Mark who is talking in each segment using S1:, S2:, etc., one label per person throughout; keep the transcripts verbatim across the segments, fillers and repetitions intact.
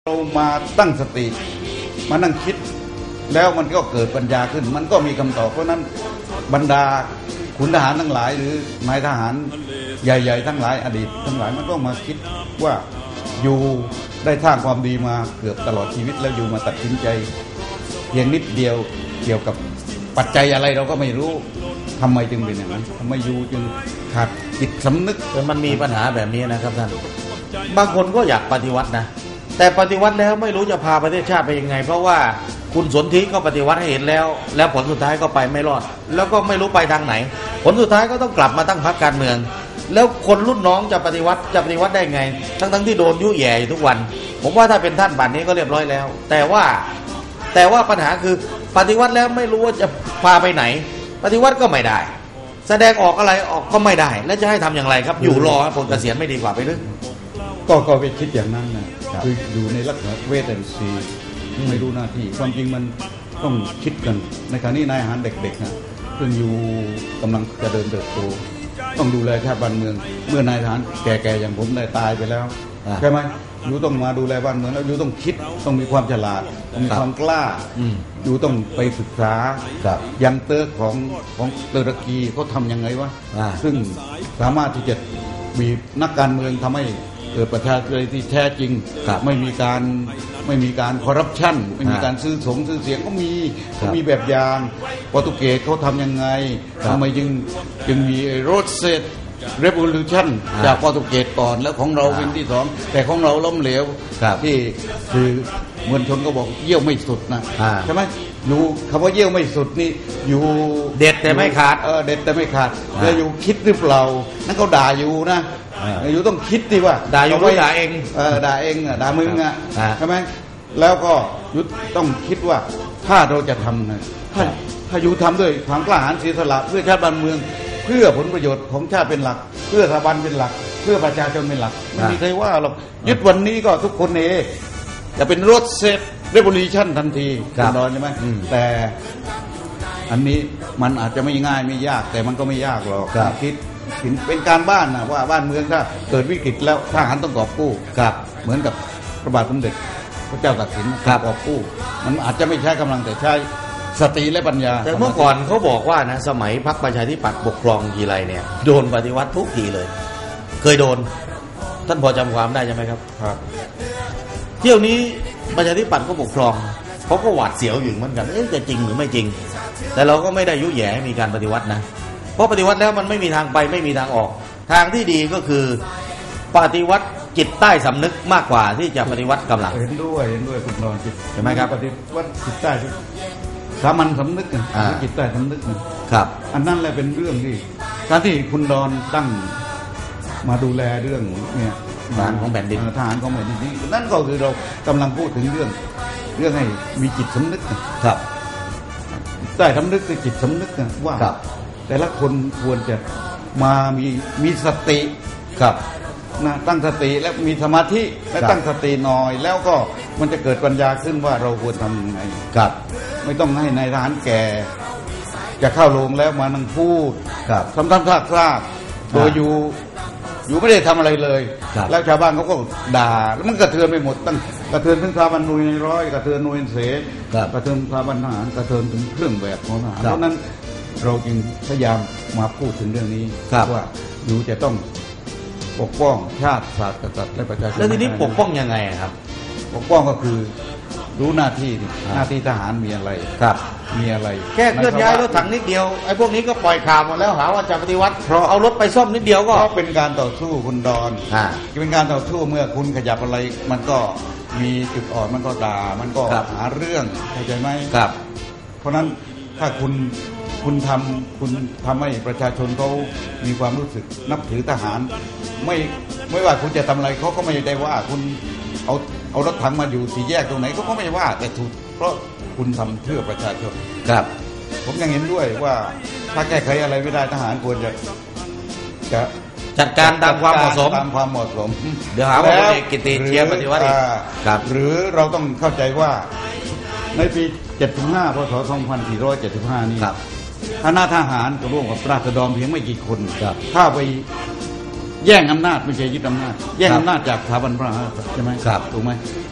S1: เรามาตั้งสติมานั่งคิดแล้วมันก็เกิดปัญญาขึ้นมันก็มีคำตอบเพราะนั้นบรรดาขุนทหารทั้งหลายหรือนายทหารใหญ่ๆทั้งหลายอดีตทั้งหลายมันก็มาคิดว่าอยู่ได้สร้างความดีมาเกือบตลอดชีวิตแล้วอยู่มาตัดสินใจเพียงนิดเดียวเกี่ยวกับปัจจัยอะไรเราก็ไม่รู้ทำไมจึงเป็นอย่างนั้นทำไมอยู่จึงขาดจิตสำนึก
S2: มันมีปัญหาแบบนี้นะครับท่านบางคนก็อยากปฏิวัตินะแต่ปฏิวัติแล้วไม่รู้จะพาประเทศชาติไปยังไงเพราะว่าคุณสนธิก็ปฏิวัติให้เห็นแล้วแล้วผลสุดท้ายก็ไปไม่รอดแล้วก็ไม่รู้ไปทางไหนผลสุดท้ายก็ต้องกลับมาตั้งพรรคการเมืองแล้วคนรุ่นน้องจะปฏิวัติจะปฏิวัติได้ไงทั้งทั้งที่โดนยุแย่อยู่ทุกวันผมว่าถ้าเป็นท่านป่านนี้ก็เรียบร้อยแล้วแต่ว่าแต่ว่าปัญหาคือปฏิวัติแล้วไม่รู้ว่าจะพาไปไหนปฏิวัติก็ไม่ได้แสดงออกอะไรออกก็ไม่ได้แล้วจะให้ทำอย่างไรครับอยู่รอผลเกษียณไม่ดีกว่าไปหรือ
S1: ก็ก็ไปคิดอย่างนั้นนะคืออยู่ในลักษณะเวทแอนซีไม่รู้หน้าที่ความจริงมันต้องคิดกันในขณะนี้นายทหารเด็กๆนะซึ่งอยู่กำลังจะเดินเติบโตต้องดูแลชาติบ้านเมืองเมื่อนายทหารแก่ๆอย่างผมได้ตายไปแล้วใช่ไหมอยู่ต้องมาดูแลบ้านเมืองแล้วอยู่ต้องคิดต้องมีความฉลาดต้องมีความกล้าอยู่ต้องไปศึกษายังเตอร์ของของตุรกีเขาทำยังไงวะซึ่งสามารถที่จะมีนักการเมืองทำให้เกิดประชาธิปไตยที่แท้จริงไม่มีการไม่มีการคอร์รัปชันไม่มีการซื้อสงซื้อเสียงก็มีก็มีแบบอย่างโปรตุเกสเขาทำยังไงทำไมจึงจึงมีโรดเซตเรวิลูชั่นจากโปรตุเกสก่อนแล้วของเราเป็นที่สองแต่ของเราล้มเหลวที่คือมวลชนก็บอกเยี่ยวไม่สุดนะใช่ไหมอยู่คำว่าเยี่ยวไม่สุดนี่อยู่
S2: เด็ดแต่ไม่ขาด
S1: เออเด็ดแต่ไม่ขาดแล้วอยู่คิดหรือเปล่านั่นเขาด่าอยู่นะอยู่ต้องคิดดิว่า
S2: ด่าอยู่ด่าเอง
S1: เออด่าเองอ่ะด่ามึงอ่ะใช่ไหมแล้วก็ยุต้องคิดว่าถ้าเราจะทำนะถ้าถ้าอยู่ทำด้วยความกล้าหาญเสียสละเพื่อชาติบ้านเมืองเพื่อผลประโยชน์ของชาติเป็นหลักเพื่อสถาบันเป็นหลักเพื่อประชาชนเป็นหลักไม่มีใครว่าหรอกยึดวันนี้ก็ทุกคนเองจะเป็นรถเซฟเรวิลูชั่นทันทีคุณดอนใช่ไหมแต่อันนี้มันอาจจะไม่ง่ายไม่ยากแต่มันก็ไม่ยากหรอกคิดเป็นการบ้านนะว่าบ้านเมืองถ้าเกิดวิกฤตแล้วทหารต้องกอบกู้ครับเหมือนกับพระบาทสมเด็จพระเจ้าตากสินกอบกู้มันอาจจะไม่ใช้กำลังแต่ใช้สติและปัญญา
S2: แต่เมื่อก่อนเขาบอกว่านะสมัยพรรคประชาธิปัตย์ปกครองทีไรเนี่ยโดนปฏิวัติทุกทีเลยเคยโดนท่านพอจำความได้ใช่ไหมครับ
S1: ครับ
S2: เที่ยวนี้ประชาธิปัตย์ก็ปกครองเขาก็หวาดเสียวอยู่เหมือนกันเอ๊ะจะจริงหรือไม่จริงแต่เราก็ไม่ได้ยุแย่ให้มีการปฏิวัตินะเพราะปฏิวัติแล้วมันไม่มีทางไปไม่มีทางออกทางที่ดีก็คือปฏิวัติจิตใต้สำนึกมากกว่าที่จะปฏิวัติกำลัง
S1: เห็นด้วยเห็นด้วยคุณนอนจิต
S2: ใช่ไหมครับ
S1: ปฏิวัติจิตใต้สามัญสำนึกนะจิตใต้สำนึกนะครับอันนั้นแหละเป็นเรื่องที่การที่คุณดอนตั้งมาดูแลเรื่องเนี่ย
S2: ทหารของแผ่นดิน
S1: ทหารของแผ่นดินนี่นั่นก็คือเรากำลังพูดถึงเรื่องเรื่องให้มีจิตสำนึก
S2: ครับ
S1: ใต้สำนึกคือจิตสำนึกนะว่าแต่ละคนควรจะมามีมีสติ
S2: ครับ
S1: นะตั้งสติและมีสมาธิและตั้งสติหน่อยแล้วก็มันจะเกิดปัญญาขึ้นว่าเราควรทำยังไง
S2: ครับ
S1: ไม่ต้องให้นายทหารแก่จะเข้าโรงแล้วมานั่งพูด
S2: ครับ
S1: ทำทำท่าทราบโดยอยู่อยู่ไม่ได้ทำอะไรเลยแล้วชาวบ้านเขาก็ด่าแล้วมันกระเทือนไปหมดตั้งกระเทือนถึงสถาบันหน่วยในร้อยกระเทือนหน่วยเสกระเทือนสถาบันทหารกระเทือนถึงเครื่องแบบของทหารเพราะนั้นเราจึงพยายามมาพูดถึงเรื่องนี้ว่าอยู่จะต้องปกป้องชาติศาสตร์กษัตริย์และประชาชน
S2: แล้วทีนี้ปกป้องยังไงครับ
S1: ปกป้องก็คือรู้หน้าที่หน้าที่ทหารมีอะไร
S2: ครับ
S1: มีอะไร
S2: แค่เคลื่อนย้ายรถถังนิดเดียวไอ้พวกนี้ก็ปล่อยข่าวหมดแล้วหาว่าจะปฏิวัติเพราะเอารถไปซ่อมนิดเดียวก็
S1: เป็นการต่อสู้คุณดอนเป็นการต่อสู้เมื่อคุณขยับอะไรมันก็มีจุดอ่อนมันก็ด่ามันก็หาเรื่องเข้าใจไหม
S2: ครับ
S1: เพราะนั้นถ้าคุณคุณทำคุณทำให้ประชาชนเขามีความรู้สึกนับถือทหารไม่ไม่ว่าคุณจะทำอะไรเขาก็ไม่ได้ว่าคุณเอาเอารถถังมาอยู่สี่แยกตรงไหนเขาก็ไม่ว่าแต่ถูกเพราะคุณทำเพื่อประชาชน
S2: ครับ
S1: ผมยังเห็นด้วยว่าถ้าแก้ไขอะไรไม่ได้ทหารควรจะจะ
S2: จัดการตามความเหมาะสม
S1: ตามความเหมาะสม
S2: เดี๋ยวหาว่าพลเอกกิติเชียร์ปฏิวัติ
S1: ครับหรือเราต้องเข้าใจว่าในปีเจ็ดสิบห้าพศสองพันสี่ร้อยเจ็ดสิบห้านี่คณะทหารก็ร่วมกับราษฎรเพียงไม่กี่คนถ้าไปแย่งอำนาจไม่ใช่ยึดอำนาจแย่งอำนาจจากสถาบันพระมหากษัตริย์ใช่ไหม
S2: ครับ
S1: ถูกไหม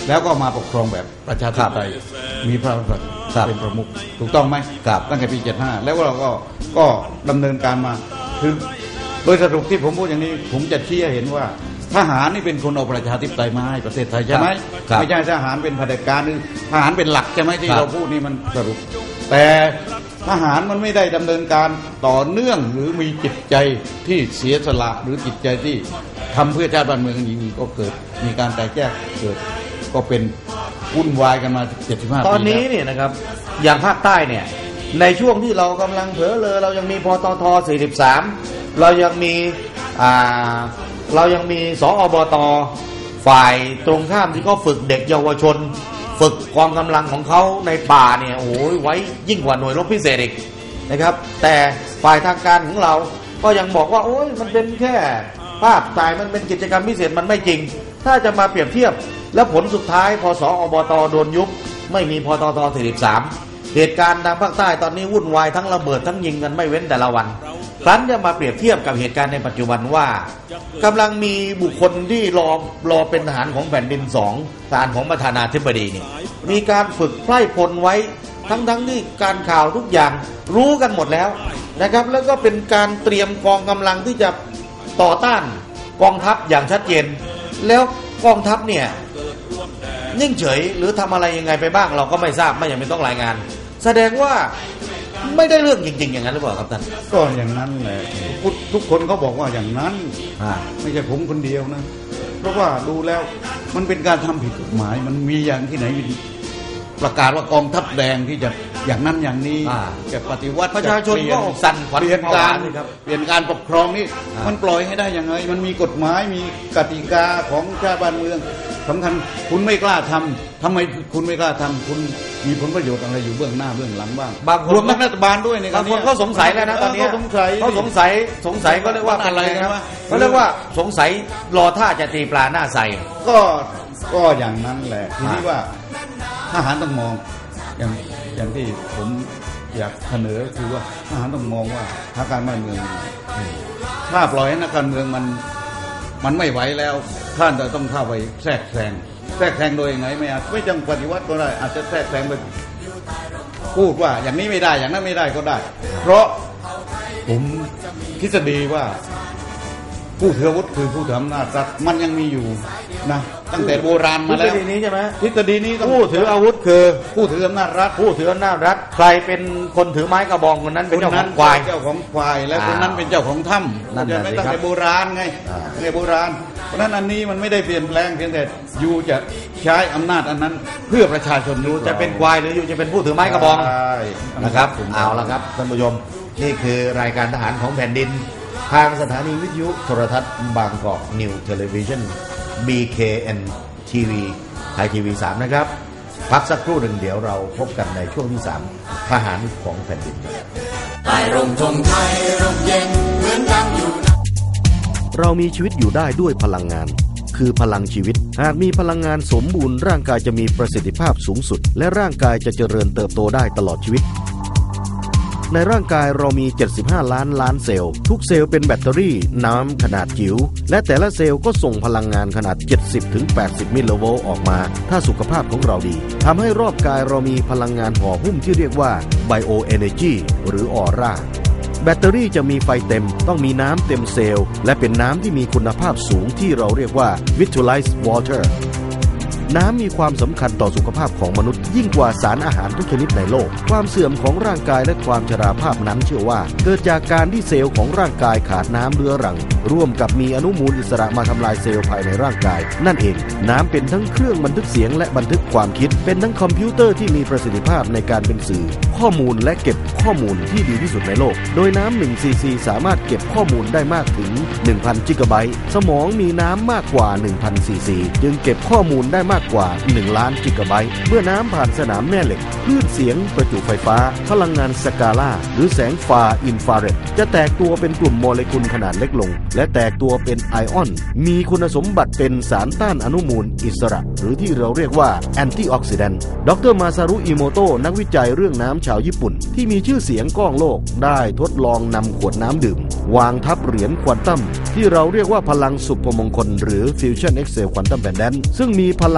S1: แล้วก็มาปกครองแบบประชาธิปไตยมีพระมหากษัตริย์เป็นประมุขถูกต้องไหมครับตั้งแต่ปีเจ็ดสิบห้าแล้วเราก็ก็ดำเนินการมาคือโดยสรุปที่ผมพูดอย่างนี้ผมจะชี้ให้เห็นว่าทหารนี่เป็นคนเอาประชาธิปไตยมาให้ประเทศไทยใช่ไหมไม่ใช่ทหารเป็นเผด็จการหรือทหารเป็นหลักใช่ไหมที่เราพูดนี่มันสรุปแต่ทหารมันไม่ได้ดำเนินการต่อเนื่องหรือมีจิตใจที่เสียสละหรือจิตใจที่ทำเพื่อชาติบ้านเมืองจริงๆก็เกิดมีการแตกแยกเกิดก็เป็นวุ่นวายกันมาเจ็ดสิบห้าปี
S2: ตอนนี้เนี่ยนะครับอย่างภาคใต้เนี่ยในช่วงที่เรากำลังเผลอเลอเรายังมีพตทสี่สิบสามเรายังมีอ่าเรายังมีสอบตฝ่ายตรงข้ามที่ก็ฝึกเด็กเยาวชนฝึกกองกำลังของเขาในป่าเนี่ยโอ้ยไว้ยิ่งกว่าหน่วยรบพิเศษอีกนะครับแต่ฝ่ายทางการของเราก็ยังบอกว่าโอ้ยมันเป็นแค่ภาพถ่ายมันเป็นกิจกรรมพิเศษมันไม่จริงถ้าจะมาเปรียบเทียบแล้วผลสุดท้ายพอสอบตโดนยุบไม่มีพตทสี่สิบสามเหตุการณ์ทางภาคใต้ตอนนี้วุ่นวายทั้งระเบิดทั้งยิงกันไม่เว้นแต่ละวันครั้นจะมาเปรียบเทียบกับเหตุการณ์ในปัจจุบันว่ากำลังมีบุคคลที่รอรอเป็นทหารของแผ่นดินสองทหารของประธานาธิบดีนี่มีการฝึกไพร่พลไว้ทั้งทั้งที่การข่าวทุกอย่างรู้กันหมดแล้วนะครับแล้วก็เป็นการเตรียมกองกำลังที่จะต่อต้านกองทัพอย่างชัดเจนแล้วกองทัพเนี่ยนิ่งเฉยหรือทำอะไรยังไงไปบ้างเราก็ไม่ทราบไม่ยังไม่ต้องรายงานแสดงว่าไม่ได้เรื่องจริงๆอย่างนั้นหรือเปล่าครับท่าน
S1: ก็อย่างนั้นแหละทุกคนเขาบอกว่าอย่างนั้นไม่ใช่ผมคนเดียวนะเพราะว่าดูแล้วมันเป็นการทำผิดกฎหมายมันมีอย่างที่ไหนประกาศว่ากองทัพแดงที่จะอย่างนั้นอย่างนี้จะปฏิวัติ
S2: ประชาชนก็สั่นขวัญ
S1: เปลี่ยนการเปลี่ยนการปกครองนี่มันปล่อยให้ได้ยังไงมันมีกฎหมายมีกติกาของชาติบ้านเมืองสำคัญคุณไม่กล้าทำทำไมคุณไม่กล้าทำคุณมีผลประโยชน์อะไรอยู่เบื้องหน้าเบื้องหลังบ้างรวมทั้งรัฐบาลด้วยใน
S2: บางคนเขาสงสัยแล้วนะตอนนี้เขาสงสัยเขาสงสัยสงสัยก็เรียกว่าอะไรนะเขาเรียกว่าสงสัยรอท่าจะตีปลาหน้าใส
S1: ก็ก็อย่างนั้นแหละทีนี้ว่าทหารต้องมองอย่างอย่างที่ผมอยากเสนอคือว่าทหารต้องมองว่าทางการบ้านเมืองถ้าปล่อยให้นักการเมืองมันมันไม่ไหวแล้วท่านจะต้องเข้าไปแทรกแซงแทรกแซงโดยยังไงไม่อาจไม่จำปฏิวัติก็ได้อาจจะแทรกแซงไปพูดว่าอย่างนี้ไม่ได้อย่างนั้นไม่ได้ก็ได้เพราะผมทฤษฎีว่าผู้ถืออาวุธคือผู้ถืออำนาจรัฐมันยังมีอยู่นะตั้งแต่โบราณมาแล้ว
S2: ทฤษฎีนี้ใช่ไหม
S1: ทฤษฎีนี้
S2: ผู้ถืออาวุธคือ
S1: ผู้ถืออำนาจรัฐ
S2: ผู้ถืออำนาจรัฐใครเป็นคนถือไม้กระบองคนนั้นเป็นเจ้าของควาย
S1: เจ้าของควายและคนนั้นเป็นเจ้าของถ้ำนั่นไม่ตั้งแต่โบราณไงในโบราณเพราะนั้นอันนี้มันไม่ได้เปลี่ยนแปลงเพียงแต่อยู่จะใช้อำนาจอันนั้นเพื่อประชาชน
S2: อยู่จะเป็นควายหรืออยู่จะเป็นผู้ถือไม้กระบองนะครับเอาละครับท่านผู้ชมนี่คือรายการทหารของแผ่นดินทางสถานีวิทยุโทรทัศน์บางกอกนิวเทเลวิชั่น บี เค เอ็น ที วี ไทยทีวีสามนะครับพักสักครู่หนึ่งเดี๋ยวเราพบกันในช่วงที่สามทหารของแผ่นดินใต้ร่มธงไทยร่มเย็นเหมือนดังอยู่เรามีชีวิตอยู่ได้ด้วยพลังงานคือพลังชีวิตหากมีพลังงานสมบูรณ์ร่างกายจะมีประสิทธิภาพสูงสุดและร่างกายจะเจริญเติบโตได้ตลอดชีวิตในร่างกายเรามีเจ็ดสิบห้าล้านล้านเซลล์ทุกเซลล์เป็นแบตเตอรี่น้ำขนาดจิ๋วและแต่ละเซลล์ก็ส่งพลังงานขนาด เจ็ดสิบถึงแปดสิบ มิลลิโวลต์ออกมาถ้าสุขภาพของเราดีทำให้รอบกายเรามีพลังงานห่อหุ้มที่เรียกว่า Bioenergy หรือออร่าแบตเตอรี่จะมีไฟเต็มต้องมีน้ำเต็มเซลล์และเป็นน้ำที่มีคุณภาพสูงที่เราเรียกว่า Vitalized Waterน้ำมีความสำคัญต่อสุขภาพของมนุษย์ยิ่งกว่าสารอาหารทุกชนิดในโลกความเสื่อมของร่างกายและความชราภาพนั้นเชื่อว่าเกิดจากการที่เซลล์ของร่างกายขาดน้ำเรื้อรังร่วมกับมีอนุมูลอิสระมาทำลายเซลล์ภายในร่างกายนั่นเองน้ำเป็นทั้งเครื่องบันทึกเสียงและบันทึกความคิดเป็นทั้งคอมพิวเตอร์ที่มีประสิทธิภาพในการเป็นสื่อข้อมูลและเก็บข้อมูลที่ดีที่สุดในโลกโดยน้ำหนึ่งซีซีสามารถเก็บข้อมูลได้มากถึง หนึ่งพัน กิกะไบต์สมองมีน้ำมากกว่า หนึ่งพัน ซีซีจึงเก็บข้อมูลได้มากกว่าหนึ่งล้านกิกะไบต์เมื่อน้ำผ่านสนามแม่เหล็กคลื่นเสียงประจุไฟฟ้าพลังงานสกาล่าหรือแสงฟาอินฟราเรดจะแตกตัวเป็นกลุ่มโมเลกุลขนาดเล็กลงและแตกตัวเป็นไอออนมีคุณสมบัติเป็นสารต้านอนุมูลอิสระหรือที่เราเรียกว่าแอนตี้ออกซิแดนต์ดรมาซารุอิโมโตะนักวิจัยเรื่องน้ำชาวญี่ปุ่นที่มีชื่อเสียงก้องโลกได้ทดลองนำขวดน้ำดื่มวางทับเหรียญควอนตัมที่เราเรียกว่าพลังสุภมงคลหรือฟิวชั่นเอ็กเซลควอนตัมแบนด์ซึ่งมีพลัง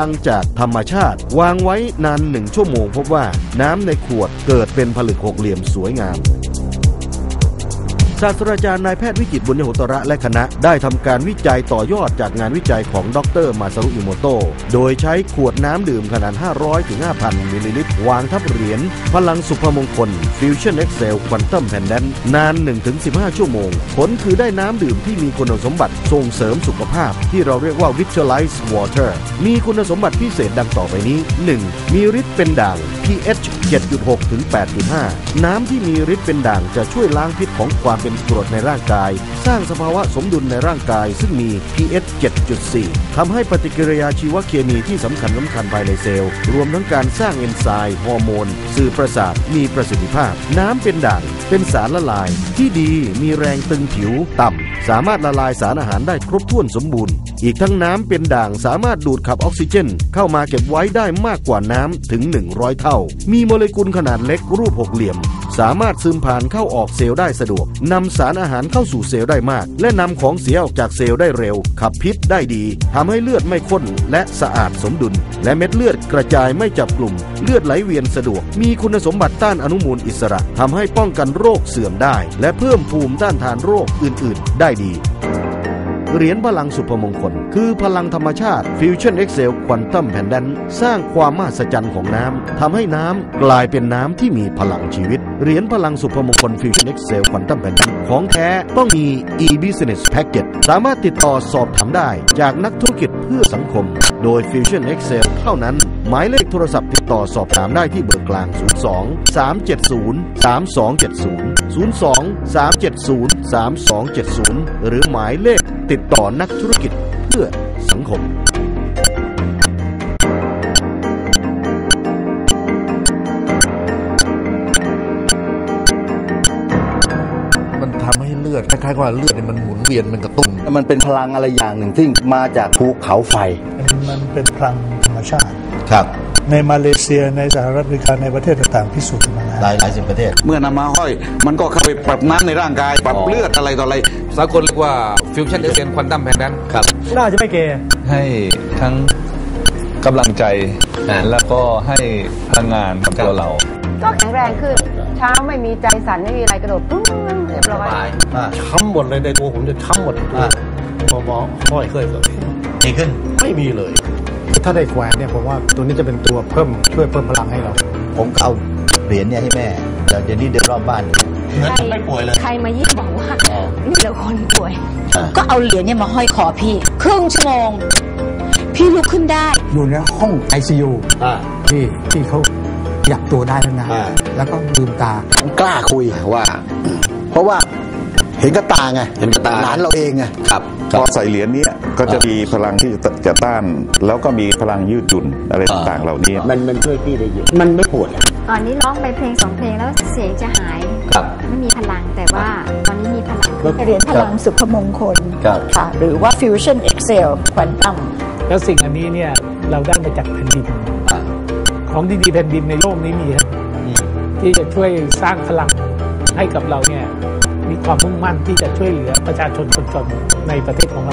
S3: งจากธรรมชาติวางไว้นานหนึ่งชั่วโมงพบว่าน้ำในขวดเกิดเป็นผลึกหกเหลี่ยมสวยงามศาสตราจารย์นายแพทย์วิจิตรบุญยโหตระและคณะได้ทำการวิจัยต่อยอดจากงานวิจัยของดรมาซารุอิโมโตะโดยใช้ขวดน้ำดื่มขนาด ห้าร้อยถึงห้าพัน มิลลิลิตรวางทับเหรียญพลังสุภมงคล Fusion Excel Quantum Pendant นาน หนึ่งถึงสิบห้า ชั่วโมงผลคือได้น้ำดื่มที่มีคุณสมบัติส่งเสริมสุขภาพที่เราเรียกว่า Vitalized Water มีคุณสมบัติพิเศษดังต่อไปนี้ หนึ่ง มีฤทธิ์เป็นด่าง พี เอช เจ็ดจุดหก ถึง แปดจุดห้า น้ำที่มีฤทธิ์เป็นด่างจะช่วยล้างพิษของความเป็นกรดในร่างกายสร้างสภาวะสมดุลในร่างกายซึ่งมี พี เอช เจ็ดจุดสี่ ทำให้ปฏิกิริยาชีวเคมีที่สำคัญสำคัญภายในเซลล์รวมทั้งการสร้างเอนไซม์ฮอร์โมนสื่อประสาทมีประสิทธิภาพน้ำเป็นด่างเป็นสารละลายที่ดีมีแรงตึงผิวต่ำสามารถละลายสารอาหารได้ครบถ้วนสมบูรณ์อีกทั้งน้ำเป็นด่างสามารถดูดขับออกซิเจนเข้ามาเก็บไว้ได้มากกว่าน้ำถึงหนึ่งร้อยเท่ามีโมเลกุลขนาดเล็กรูปหกเหลี่ยมสามารถซึมผ่านเข้าออกเซลล์ได้สะดวกนำสารอาหารเข้าสู่เซลล์ได้มากและนำของเสียออกจากเซลล์ได้เร็วขับพิษได้ดีทำให้เลือดไม่ข้นและสะอาดสมดุลและเม็ดเลือดกระจายไม่จับกลุ่มเลือดไหลเวียนสะดวกมีคุณสมบัติต้านอนุมูลอิสระทำให้ป้องกันโรคเสื่อมได้และเพิ่มภูมิต้านทานโรคอื่นๆได้ดีเหรียญพลังสุภมงคลคือพลังธรรมชาติ Fusion Excel Quantum Pendant สร้างความมหัศจรรย์ของน้ำทำให้น้ำกลายเป็นน้ำที่มีพลังชีวิตเหรียญพลังสุภมงคล Fusion Excel Quantum Pendant ของแท้ต้องมี e-business package สามารถติดต่อสอบถามได้จากนักธุรกิจเพื่อสังคมโดย Fusion Excel เท่านั้นหมายเลขโทรศัพท์ติดต่อสอบถามได้ที่เบอร์กลางศูนย์ สอง สาม เจ็ด ศูนย์ สาม สอง เจ็ด ศูนย์ ศูนย์ สอง สาม เจ็ด ศูนย์ สาม สอง เจ็ด ศูนย์หรือหมายเลขติดต่อนักธุรกิจเพื่อสังคม
S4: มันทำให้เลือดคล้ายๆว่าเลือดมันหมุนเวียนมันกระตุ้น
S5: มันเป็นพลังอะไรอย่างหนึ่งที่มาจากภูเขาไฟ
S6: มันเป็นพลังธรรมชาติ
S4: ครับ
S6: ในมาเลเซียในสหรัฐอเมริกาในประเทศต่างๆพิสูจน์มาแล้ว
S4: หลายหลายสิบประเทศ
S1: เมื่อนำมาห้อยมันก็เข้าไปปรับน้ำในร่างกายปรับเลือดอะไรต่ออะไร
S7: สากลเรียกว่า Fusion Excel Quantum Pendant
S4: ครับ
S6: น่าจะไม่เกย์
S7: ให้ทั้งกำลังใจแล้วก็ให้พลังงานกับตัวเรา
S8: ก็แข็งแรงขึ้นเช้าไม่มีใจสั่นไม่มีอะไรกระโดดปุ๊บเรียบร้อย
S6: ช้ำหมดเลยในตัวผมจะช้ำหมดหมอหมอห้อยเคยเลย
S4: ดีขึ้น
S6: ไม่มีเลยถ้าได้แขวนเนี่ยผมว่าตัวนี้จะเป็นตัวเพิ่มช่วยเพิ่มพลังให้เรา
S4: ผมเอาเหรียญเนี่ยให้แม่เดี๋ยวนี้เดินรอบบ้านเหมือนไม่ป่วยเลย
S8: ใครมายิ่งบอกว่านี่เราคนป่วยก็เอาเหรียญเนี่ยมาห้อยคอพี่ครึ่งชั่วโมงพี่ลุกขึ้นได้
S6: อยู่ในห้อง ไอ ซี ยู ที่ที่เขาอยากตัวได้ทั้งนั้นแล้วก็ลืมตาก
S5: ล้าคุยว่าเพราะว่าเห็นกับตาไงเห็นกับตาหลานเราเองไง
S4: ครับ
S9: พอใส่เหรียญนี้ก็จะมีพลังที่จะต้านแล้วก็มีพลังยืดหยุ่นอะไรต่างๆเหล่านี้
S5: มันมันช่วยพี่ได้เยอะมันไม่ปวด
S8: ตอนนี้ร้องไปเพลงสองเพลงแล้วเสียงจะหายไม่มีพลังแต่ว่าตอนนี้มีพลัง
S10: เหรียญพลังสุภมงคลค่ะหรือว่า Fusion Excel Quantum
S6: แล้วสิ่งอันนี้เนี่ยเราได้มาจากแผ่นดินของดีๆแผ่นดินในโลกนี้มีครับที่จะช่วยสร้างพลังให้กับเราเนี่ยมีความมุ่งมั่นที่จะช่วยเหลือประชาชนคนจนในประเทศของเรา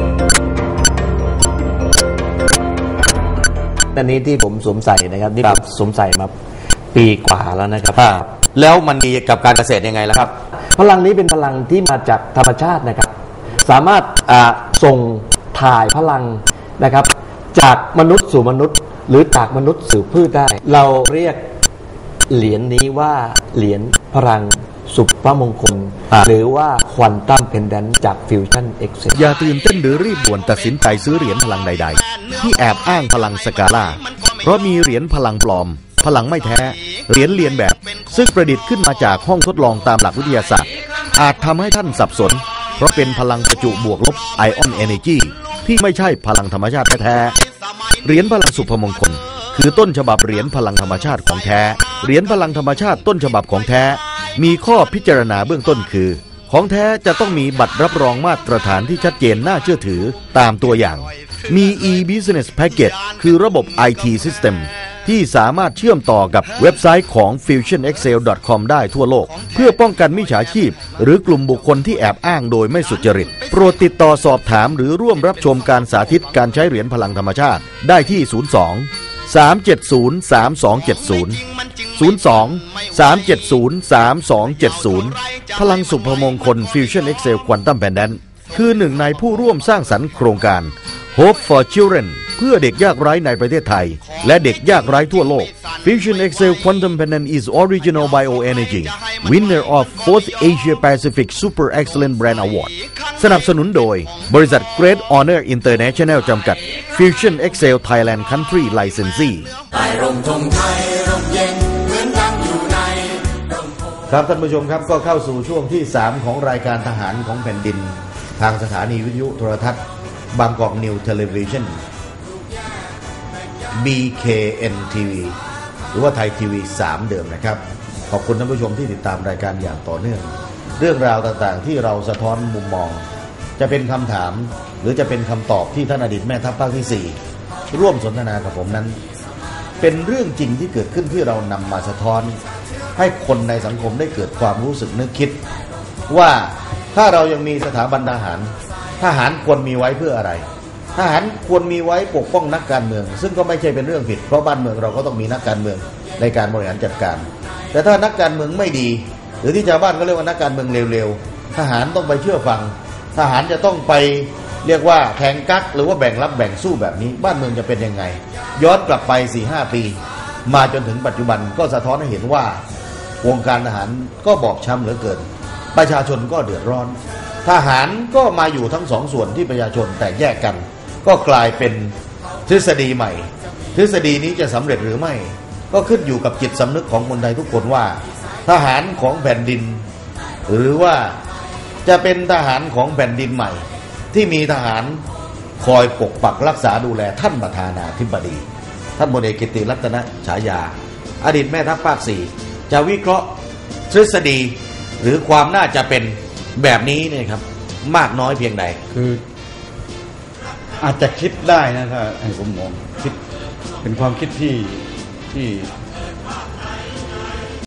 S2: อันนี้ที่ผมสวมใส่นะครับนี่ผมสวมใส่มาปีกว่าแล้วนะครับแล้วมันดีกับการเกษตรยังไงล่ะครับพลังนี้เป็นพลังที่มาจากธรรมชาตินะครับสามารถส่งถ่ายพลังนะครับจากมนุษย์สู่มนุษย์หรือจากมนุษย์สู่พืชได้เราเรียกเหรียญนี้ว่าเหรียญพลังสุภมงคลหรือว่าควอนตัมเพนแดนต์จาก Fusion Excel
S3: อย่าตื่นเต้นหรือรีบด่วนตัดสินใจซื้อเหรียญพลังใดๆที่แอบอ้างพลังสกาล่าเพราะมีเหรียญพลังปลอมพลังไม่แท้เหรียญเลียนแบบซึ่งประดิษฐ์ขึ้นมาจากห้องทดลองตามหลักวิทยาศาสตร์อาจทำให้ท่านสับสนเพราะเป็นพลังประจุบวกลบไอออนเอเนจีที่ไม่ใช่พลังธรรมชาติแท้ๆเหรียญพลังสุภมงคลคือต้นฉบับเหรียญพลังธรรมชาติของแท้เหรียญพลังธรรมชาติต้นฉบับของแท้มีข้อพิจารณาเบื้องต้นคือของแท้จะต้องมีบัตรรับรองมาตรฐานที่ชัดเจนน่าเชื่อถือตามตัวอย่างมี e-business package คือระบบ ไอ ที system ที่สามารถเชื่อมต่อกับเว็บไซต์ของ ฟิวชั่นเอ็กเซล ดอท คอม ได้ทั่วโลกเพื่อป้องกันมิจฉาชีพหรือกลุ่มบุคคลที่แอบอ้างโดยไม่สุจริตโปรดติดต่อสอบถามหรือร่วมรับชมการสาธิตการใช้เหรียญพลังธรรมชาติได้ที่ ศูนย์ สอง สาม เจ็ด ศูนย์ สาม สอง เจ็ด ศูนย์ ศูนย์ สอง สาม เจ็ด ศูนย์ สาม สอง เจ็ด ศูนย์ พลังสุภมงคล Fusion Excel Quantum Pendant คือหนึ่งในผู้ร่วมสร้างสรรค์โครงการ Hope for Children เพื่อเด็กยากไร้ในประเทศไทยและเด็กยากไร้ทั่วโลก Fusion Excel Quantum Pendant is original bioenergy winner of fourth Asia Pacific Super Excellent Brand Award สนับสนุนโดยบริษัท Great Honor International จำกัด Fusion Excel Thailand Country Licensee
S2: ครับท่านผู้ชมครับก็เข้าสู่ช่วงที่สามของรายการทหารของแผ่นดินทางสถานีวิทยุโทรทัศน์บางกอกนิวเทเลวิชั่น บี เค เอ็น ที วี หรือว่าไทยทีวีสามเดิมนะครับขอบคุณท่านผู้ชมที่ติดตามรายการอย่างต่อเนื่องเรื่องราวต่างๆที่เราสะท้อนมุมมองจะเป็นคำถามหรือจะเป็นคำตอบที่ท่านอดีตแม่ทัพภาคที่สี่ร่วมสนทนากับผมนั้นเป็นเรื่องจริงที่เกิดขึ้นที่เรานำมาสะท้อนให้คนในสังคมได้เกิดความรู้สึกนึกคิดว่าถ้าเรายังมีสถาบันทหารทหารควรมีไว้เพื่ออะไรทหารควรมีไว้ปกป้องนักการเมืองซึ่งก็ไม่ใช่เป็นเรื่องผิดเพราะบ้านเมืองเราก็ต้องมีนักการเมืองในการบริหารจัดการแต่ถ้านักการเมืองไม่ดีหรือที่ชาวบ้านก็เรียกว่านักการเมืองเร็วๆทหารต้องไปเชื่อฟังทหารจะต้องไปเรียกว่าแทงกั๊กหรือว่าแบ่งรับแบ่งสู้แบบนี้บ้านเมืองจะเป็นยังไงย้อนกลับไป สี่ห้า ปีมาจนถึงปัจจุบันก็สะท้อนให้เห็นว่าวงการทหารก็บอบช้ำเหลือเกินประชาชนก็เดือดร้อนทหารก็มาอยู่ทั้งสองส่วนที่ประชาชนแตกแยกกันก็กลายเป็นทฤษฎีใหม่ทฤษฎีนี้จะสำเร็จหรือไม่ก็ขึ้นอยู่กับจิตสำนึกของคนไทยทุกคนว่าทหารของแผ่นดินหรือว่าจะเป็นทหารของแผ่นดินใหม่ที่มีทหารคอยปกปักรักษาดูแลท่านประธานาธิบดีท่านพลเอกกิตติรัตนฉายาอดีตแม่ทัพภาคสี่จะวิเคราะห์ทฤษฎีหรือความน่าจะเป็นแบบนี้เนี่ยครับมากน้อยเพียงใด
S1: คืออาจจะคิดได้นะถ้าให้ผมมองคิดเป็นความคิดที่ที่